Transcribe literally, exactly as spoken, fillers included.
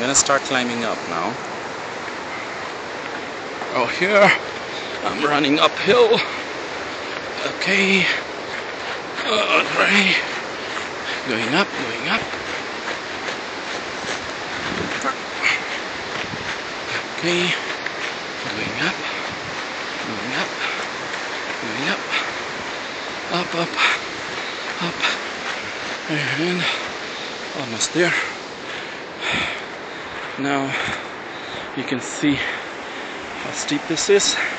gonna start climbing up now. Oh, here I'm running uphill. Okay. Alright. Going up, going up. Okay. Going up. Going up. Going up. Up, up. Up. And almost there. Now you can see how steep this is.